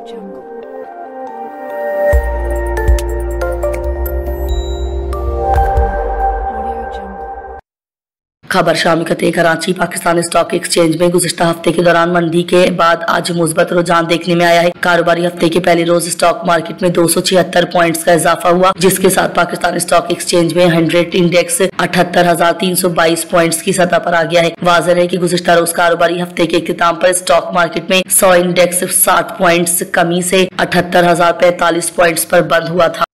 jungle. खबर शामी खते Karachi Pakistan stock exchange में गुज़िश्ता हफ्ते के दौरान मंदी के बाद आज मुस्बत रुझान देखने में आया है। कारोबारी हफ्ते के पहले रोज स्टॉक मार्केट में 276 पॉइंट्स का इजाफा हुआ, जिसके साथ पाकिस्तान स्टॉक एक्सचेंज में 100 इंडेक्स 78,322 पॉइंट्स की सतह पर आ गया है। वाज़ेह है कि गुज़िश्ता रोज कारोबारी हफ्ते के इख्तिताम पर स्टॉक मार्केट में 100 इंडेक्स 60 पॉइंट्स कमी से 78,045 पॉइंट्स पर बंद हुआ था।